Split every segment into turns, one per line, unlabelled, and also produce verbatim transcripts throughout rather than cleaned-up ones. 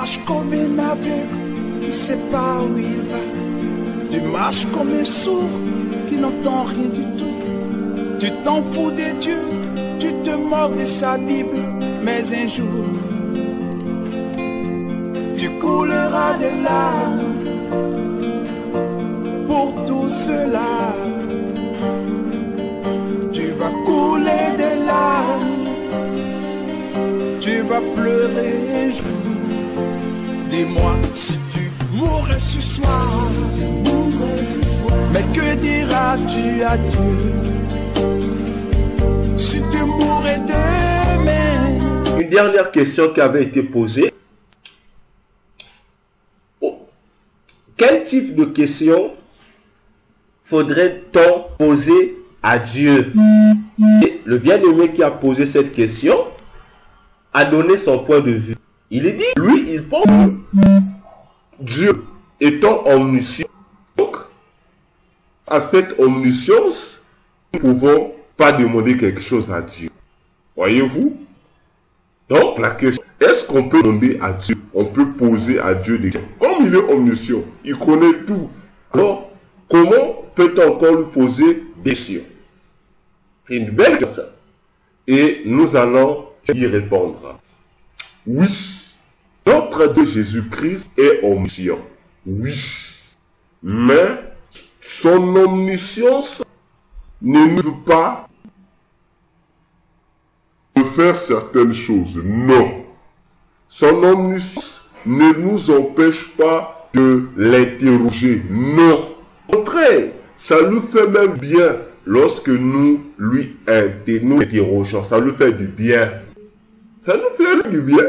marches comme un aveugle qui ne sait pas où il va. Tu marches comme un sourd qui n'entend rien du tout. Tu t'en fous de Dieu, tu te moques de sa Bible. Mais un jour, tu couleras des larmes pour tout cela. Tu vas couler des larmes, tu vas pleurer un jour. Dis-moi si tu mourrais ce soir, mais que diras-tu à Dieu si tu mourrais demain?
Une dernière question qui avait été posée. Oh. Quel type de question faudrait-on poser à Dieu? Et le bien-aimé qui a posé cette question a donné son point de vue. Il est dit, lui, il pense que Dieu étant omniscient, donc, à cette omniscience, nous ne pouvons pas demander quelque chose à Dieu. Voyez-vous? Donc, la question, est-ce qu'on peut demander à Dieu? On peut poser à Dieu des questions. Comme il est omniscient, il connaît tout. Alors, comment peut-on encore lui poser des questions? C'est une belle question. Et nous allons y répondre. Oui, notre Dieu Jésus-Christ est omniscient. Oui, mais son omniscience ne nous dit pas de faire certaines choses. Non. Son omniscience ne nous empêche pas de l'interroger. Non. Au contraire, ça nous fait même bien lorsque nous lui nous interrogeons. Ça nous fait du bien. Ça nous fait du bien.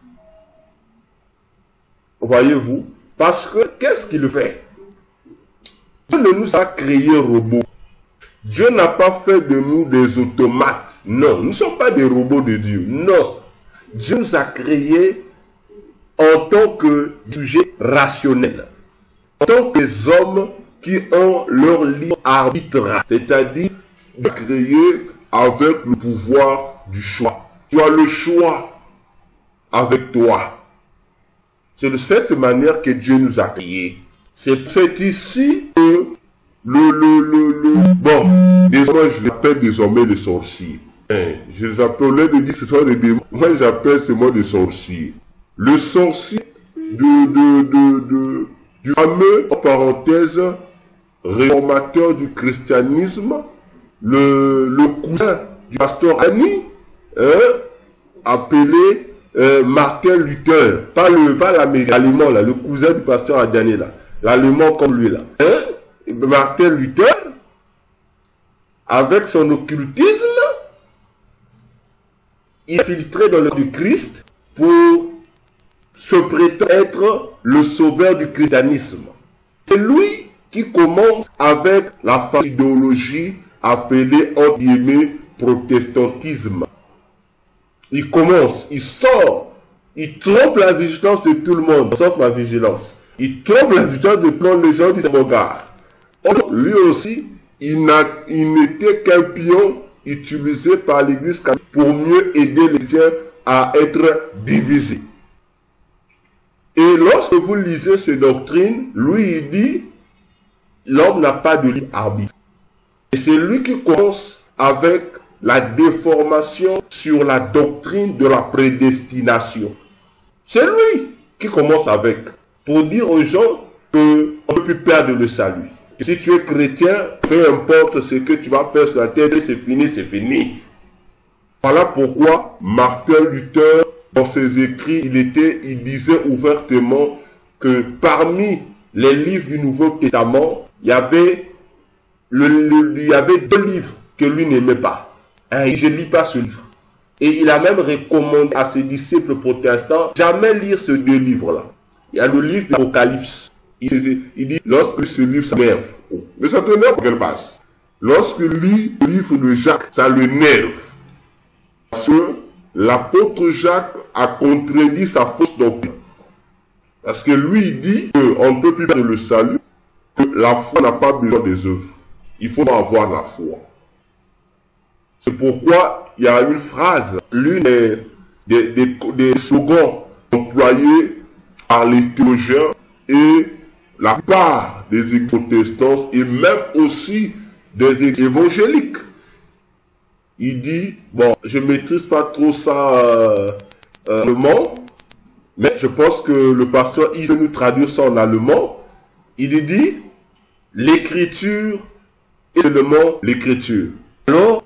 Voyez-vous? Parce que, qu'est-ce qu'il fait? Dieu ne nous a créé robots. Dieu n'a pas fait de nous des automates. Non, nous ne sommes pas des robots de Dieu. Non. Dieu nous a créés en tant que sujets rationnels. En tant que des hommes qui ont leur libre arbitre. C'est-à-dire, créés avec le pouvoir du choix. Tu as le choix avec toi. C'est de cette manière que Dieu nous a créés. C'est ici que le, le, le, le, bon, désormais je l'appelle désormais les sorciers. Hein, je les appelais de dire que ce sont des démons. Moi j'appelle ce mot des sorciers. Le sorcier de, de, de, de, du fameux, en parenthèse, réformateur du christianisme, le, le cousin du pasteur Annie, hein, appelé euh, Martin Luther, pas le pas l'allemand là, le cousin du pasteur Adjani là, l'allemand comme lui là, hein, Martin Luther, avec son occultisme, il est filtré dans le du Christ pour se prétendre être le sauveur du christianisme. C'est lui qui commence avec la idéologie appelée en guillemets protestantisme. Il commence, il sort, il trompe la vigilance de tout le monde, sauf ma vigilance. Il trompe la vigilance de plein de gens qui se regardent. Lui aussi, il n'était qu'un pion utilisé par l'Église pour mieux aider les gens à être divisés. Et lorsque vous lisez ces doctrines, lui il dit, l'homme n'a pas de libre arbitre. Et c'est lui qui commence avec la déformation sur la doctrine de la prédestination. C'est lui qui commence avec, pour dire aux gens qu'on ne peut plus perdre le salut. Et si tu es chrétien, peu importe ce que tu vas faire sur la terre, c'est fini, c'est fini. Voilà pourquoi Martin Luther, dans ses écrits, il, était, il disait ouvertement que parmi les livres du Nouveau Testament, il y avait, le, le, il y avait deux livres que lui n'aimait pas. Hein, je ne lis pas ce livre. Et il a même recommandé à ses disciples protestants jamais lire ces deux livres-là. Il y a le livre de l'Apocalypse. Il, il dit, lorsque ce livre s'énerve, oh, mais ça te nerve pour quelle base? Lorsque il lit le livre de Jacques, ça le nerve. Parce que l'apôtre Jacques a contredit sa fausse doctrine. Parce que lui, il dit qu'on ne peut plus perdre le salut, que la foi n'a pas besoin des œuvres. Il faut avoir la foi. C'est pourquoi il y a une phrase, l'une des, des, des, des slogans employés par les théologiens et la part des églises protestantes et même aussi des évangéliques. Il dit, bon, je maîtrise pas trop ça euh, euh, allemand, mais je pense que le pasteur il veut nous traduire ça en allemand. Il dit, l'écriture est seulement l'écriture. Alors,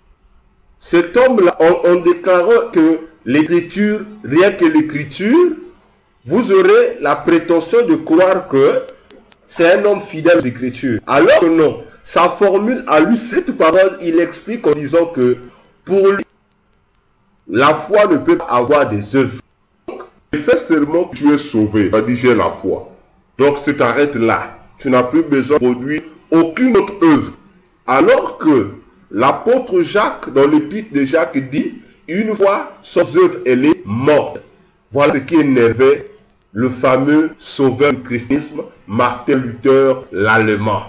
cet homme-là, en, en déclarant que l'écriture, rien que l'écriture, vous aurez la prétention de croire que c'est un homme fidèle aux Écritures. Alors que non, sa formule à lui, cette parole, il explique en disant que pour lui, la foi ne peut pas avoir des œuvres. Donc, il fait seulement que tu es sauvé. Il a dit j'ai la foi. Donc, ça t'arrête là. Tu n'as plus besoin de produire aucune autre œuvre. Alors que l'apôtre Jacques, dans l'épître de Jacques, dit une fois sans œuvre, elle est morte. Voilà ce qui énervait le fameux sauveur du christianisme, Martin Luther l'Allemand.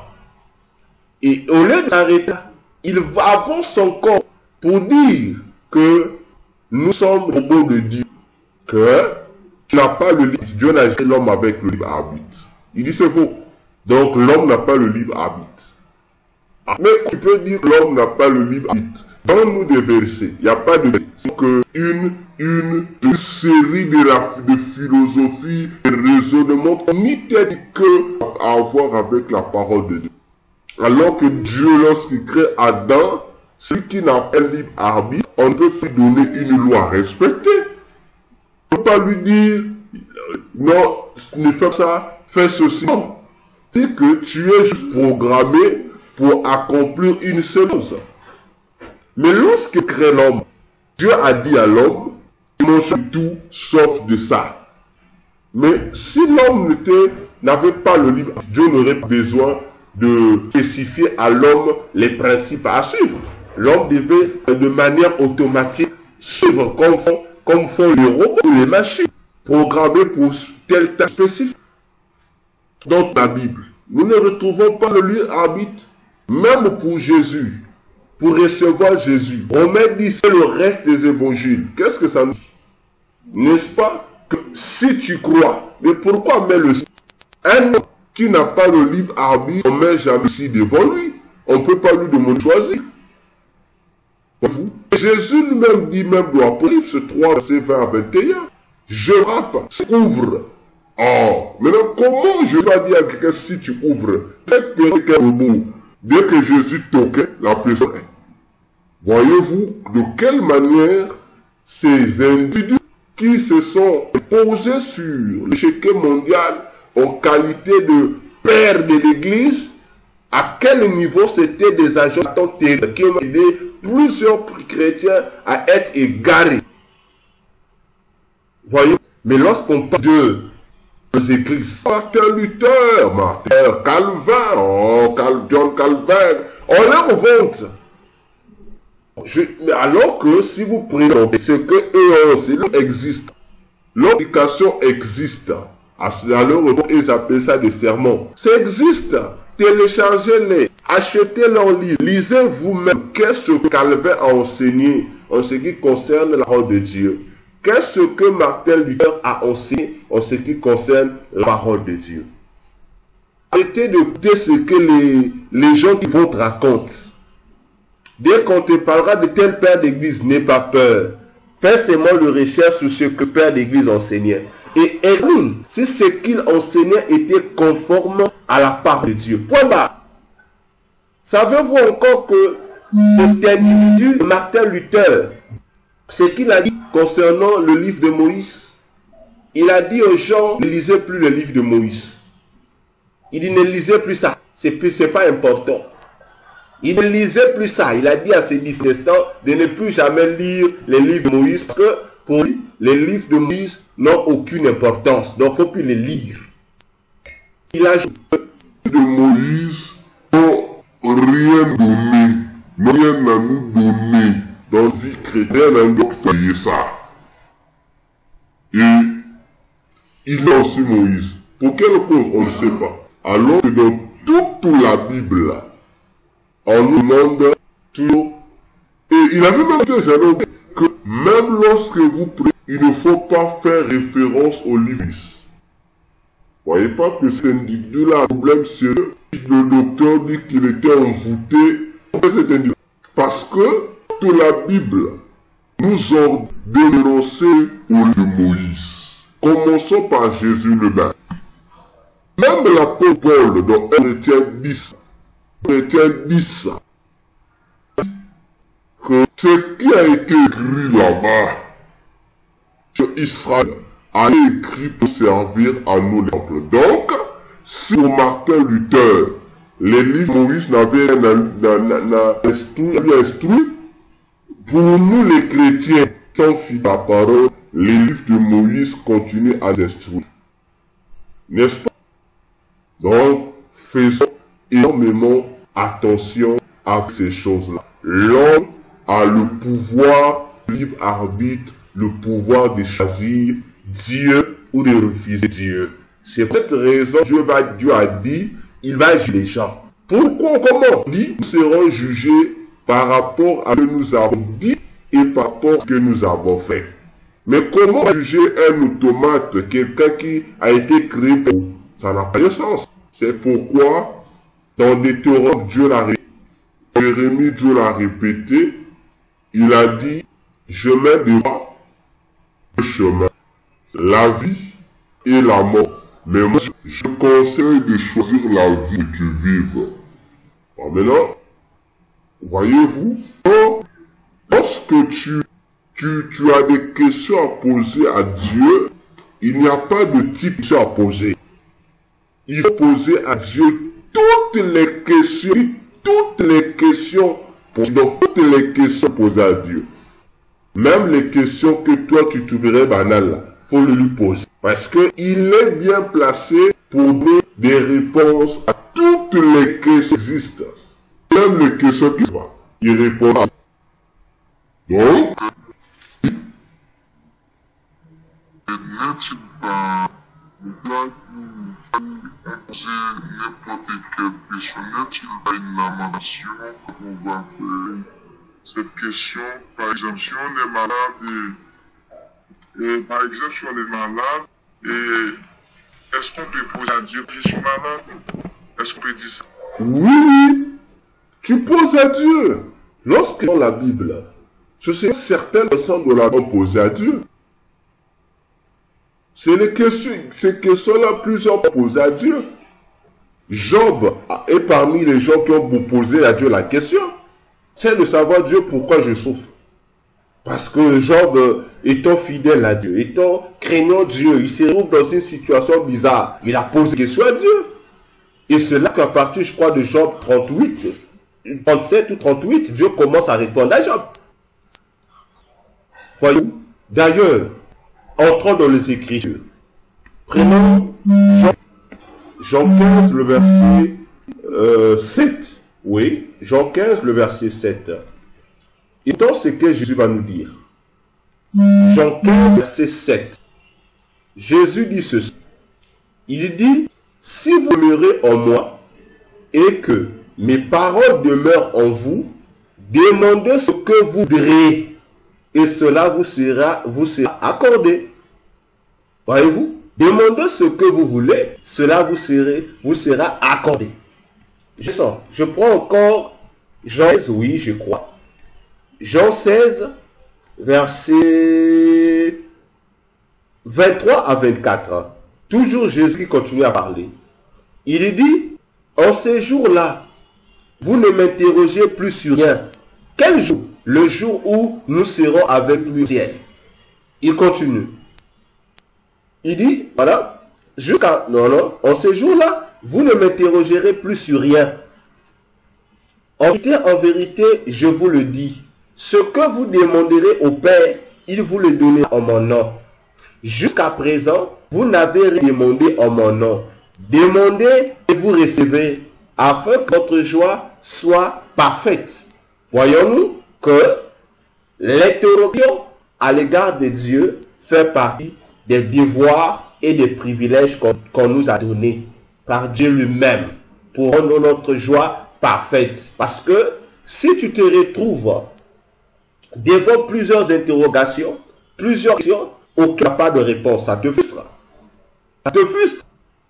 Et au lieu de s'arrêter, il avance encore pour dire que nous sommes au bon de Dieu, que tu n'as pas le libre, Dieu n'a créé l'homme avec le libre arbitre. Il dit c'est faux. Donc l'homme n'a pas le libre arbitre. Mais tu peux dire que l'homme n'a pas le libre arbitre. Donne-nous des versets. Il n'y a pas de versets. Que une, une, une série de, la, de philosophies et raisonnements qui n'étaient que à voir avec la parole de Dieu. Alors que Dieu, lorsqu'il crée Adam, celui qui n'a pas libre arbitre, on ne peut pas lui donner une loi respectée. On ne peut pas lui dire, non, ne fais ça, fais ceci. Non. C'est que tu es juste programmé pour accomplir une seule chose. Mais lorsque crée l'homme, Dieu a dit à l'homme, mange tout sauf de ça. Mais si l'homme n'avait pas le libre, Dieu n'aurait pas besoin de spécifier à l'homme les principes à suivre. L'homme devait de manière automatique suivre comme font, comme font les robots ou les machines, programmés pour tel tâche spécifique. Dans la Bible, nous ne retrouvons pas le libre arbitre, même pour Jésus. Pour recevoir Jésus. Romains dit c'est le reste des évangiles. Qu'est-ce que ça nous dit? N'est-ce pas que si tu crois, mais pourquoi met le un homme qui n'a pas le libre arbitre, on ne met jamais ici devant lui. On ne peut pas lui demander de choisir. Vous? Jésus lui-même dit même dans Apocalypse trois, verset vingt à vingt et un. Je rappe, ouvre. Oh, maintenant comment je vais dire à quelqu'un si tu ouvres? C'est que le mot. Dès que Jésus toquait, la personne est. Voyez-vous de quelle manière ces individus qui se sont posés sur l'échiquier mondial en qualité de père de l'Église, à quel niveau c'était des agents terribles qui ont aidé plusieurs chrétiens à être égarés. Voyez, mais lorsqu'on parle de les églises, Martin Luther, Martin Calvin, oh, Cal, John Calvin, on leur vante. Je, mais alors que si vous prenez ce que eux aussi existe, l'éducation existe. À leur retour, ils appellent ça des sermons. Ça existe. Téléchargez-les, achetez leurs livres, lisez vous-même qu'est-ce que Calvin a enseigné en ce qui concerne la parole de Dieu. Qu'est-ce que Martin Luther a enseigné en ce qui concerne la parole de Dieu. Arrêtez d'écouter ce que les, les gens qui vont te raconter. Dès qu'on te parlera de tel père d'église, n'aie pas peur. Fais seulement de recherche sur ce que père d'église enseignait. Et examine si ce qu'il enseignait était conforme à la parole de Dieu. Point barre. Savez-vous encore que cet individu, Martin Luther, ce qu'il a dit concernant le livre de Moïse, il a dit aux gens, ne lisez plus le livre de Moïse. Il dit, ne lisez plus ça. C'est plus, c'est pas important. Il ne lisait plus ça. Il a dit à ses disciples de ne plus jamais lire les livres de Moïse parce que pour lui, les livres de Moïse n'ont aucune importance. Donc, il ne faut plus les lire. Il a dit
de Moïse n'ont rien donné, rien à nous donner dans la vie chrétienne, à nous payer ça. Et il y a aussi Moïse. Pour quelle cause, on ne sait pas. Alors que dans toute la Bible, là, on nous demande toujours, et il avait même dit, j'avais oublié, que même lorsque vous priez, il ne faut pas faire référence au livre. Voyez pas que cet individu-là, le problème c'est que le docteur dit qu'il était envoûté. Cet individu. Parce que toute la Bible nous ordonne de dénoncer au lieu de Moïse. Commençons par Jésus le même. Même l'apôtre Paul dans un Corinthiens dix, Corinthiens dix, que ce qui a été écrit là-bas sur Israël a été écrit pour servir à nous l'exemple. Donc, si pour Martin Luther, les livres de Moïse n'avaient rien instruit, pour nous les chrétiens, sans fidèles à la parole, les livres de Moïse continuent à instruire. N'est-ce pas? Donc, faisons énormément attention à ces choses-là. L'homme a le pouvoir, le libre arbitre, le pouvoir de choisir Dieu ou de refuser Dieu. C'est pour cette raison que Dieu, va, Dieu a dit, il va juger les gens. Pourquoi, comment? Il dit, nous serons jugés par rapport à ce que nous avons dit et par rapport à ce que nous avons fait. Mais comment juger un automate, quelqu'un qui a été créé pour... Ça n'a pas de sens. C'est pourquoi, dans Deutéronome, Dieu l'a répété. Jérémie, Dieu l'a répété. Il a dit, je mets devant le chemin, la vie et la mort. Mais moi, je conseille de choisir la vie que tu vives. Alors maintenant, voyez-vous, lorsque tu, tu, tu as des questions à poser à Dieu, il n'y a pas de type de questions à poser. Il faut poser à Dieu toutes les questions, toutes les questions, donc toutes les questions posées à Dieu. Même les questions que toi tu trouverais banales, faut le lui poser. Parce que il est bien placé pour donner des réponses à toutes les questions qui existent. Même les questions qui sont, il répond à. Donc,
imposer n'importe quelle question, n'est-il pas une amendation qu'on va faire cette question? Par exemple, si on est malade et, et par exemple, si on est malade et est-ce qu'on peut poser à Dieu que je suis malade? Est-ce qu'on peut dire ça?
Oui, tu poses à Dieu. Lorsque dans la Bible, je sais que certaines personnes de la Bible posées à Dieu. C'est les questions, ces questions-là, plusieurs posées à Dieu. Job est parmi les gens qui ont posé à Dieu la question. C'est de savoir Dieu pourquoi je souffre. Parce que Job, étant fidèle à Dieu, étant craignant Dieu, il se trouve dans une situation bizarre. Il a posé des questions à Dieu. Et c'est là qu'à partir, je crois, de Job trente-huit, trente-sept ou trente-huit, Dieu commence à répondre à Job. Voyez-vous? D'ailleurs, entrons dans les Écritures. Prenons Jean, Jean quinze, le verset euh, sept. Oui, Jean quinze, le verset sept. Et dans ce que Jésus va nous dire. Jean quinze, verset sept. Jésus dit ceci. Il dit, si vous demeurez en moi et que mes paroles demeurent en vous, demandez ce que vous voudrez et cela vous sera, vous sera accordé. Voyez-vous? Demandez ce que vous voulez, cela vous sera, vous sera accordé. Je sens, je prends encore Jean seize, oui, je crois. Jean seize, verset vingt-trois à vingt-quatre. Toujours Jésus qui continue à parler. Il dit, en ces jours-là, vous ne m'interrogez plus sur rien. Quel jour? Le jour où nous serons avec lui au ciel. Il continue. Il dit, voilà, jusqu'à, non, non, en ce jour-là, vous ne m'interrogerez plus sur rien. En vérité, en vérité, je vous le dis, ce que vous demanderez au Père, il vous le donnera en mon nom. Jusqu'à présent, vous n'avez rien demandé en mon nom. Demandez et vous recevez, afin que votre joie soit parfaite. Voyons-nous que l'interrogation à l'égard de Dieu fait partie des devoirs et des privilèges qu'on qu'on nous a donnés par Dieu lui-même pour rendre notre joie parfaite. Parce que si tu te retrouves devant plusieurs interrogations, plusieurs questions, aucun pas de réponse, ça te frustre. Ça te frustre.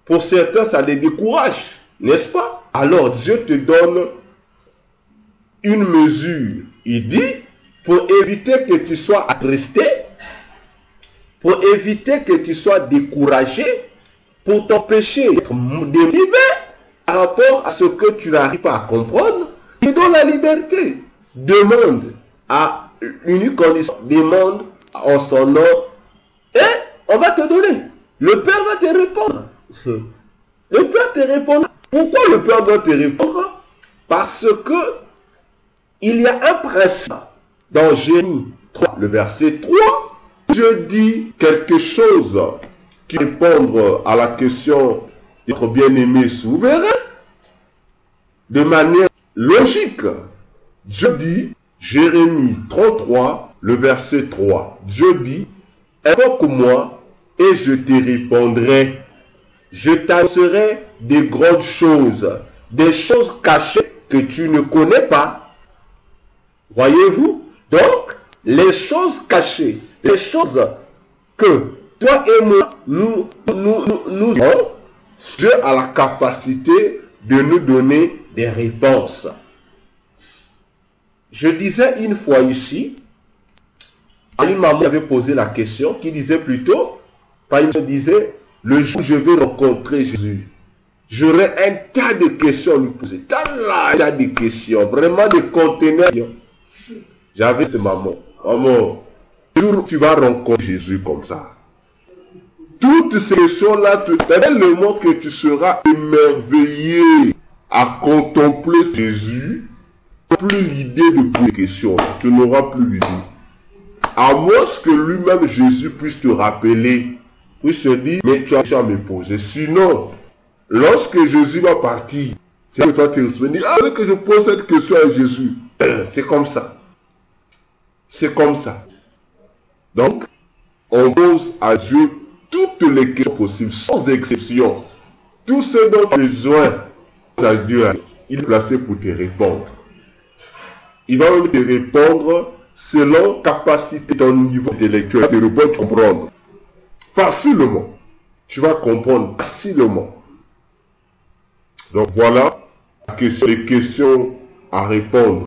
Pour certains, ça les décourage, n'est-ce pas? Alors Dieu te donne une mesure. Il dit, pour éviter que tu sois attristé, pour éviter que tu sois découragé, pour t'empêcher d'être démotivé par rapport à ce que tu n'arrives pas à comprendre, il donne la liberté. Demande à une condition, demande en son nom, et on va te donner. Le Père va te répondre. Le Père te répondra. Pourquoi le Père doit te répondre? Parce que il y a un principe dans Jérémie trois, le verset trois, je dis quelque chose qui répond à la question d'être bien-aimé souverain de manière logique. Dieu dit, Jérémie trente-trois, le verset trois, Dieu dit, invoque-moi et je te répondrai. Je t'annoncerai des grandes choses, des choses cachées que tu ne connais pas. Voyez-vous? Donc, les choses cachées, les choses que toi et moi, nous, nous, nous, nous avons, Dieu a la capacité de nous donner des réponses. Je disais une fois ici, une maman avait posé la question, qui disait plutôt, par exemple, disait, le jour où je vais rencontrer Jésus, j'aurai un tas de questions à lui poser. Un tas de questions, vraiment des conteneurs. J'avais cette maman, maman, le jour où tu vas rencontrer Jésus comme ça, toutes ces questions-là, tellement que tu seras émerveillé à contempler Jésus, plus l'idée de poser des questions, tu n'auras plus l'idée. À moins que lui-même Jésus puisse te rappeler, puisse te dire, mais tu as déjà à me poser. Sinon, lorsque Jésus va partir, c'est que toi tu te souviens, ah, que je pose cette question à Jésus. C'est comme ça. C'est comme ça. Donc, on pose à Dieu toutes les questions possibles, sans exception. Tout ce dont tu as besoin, à Dieu, il est placé pour te répondre. Il va même te répondre selon capacité, ton niveau intellectuel, te répondre, comprendre. Facilement. Tu vas comprendre facilement. Donc voilà la question, les questions à répondre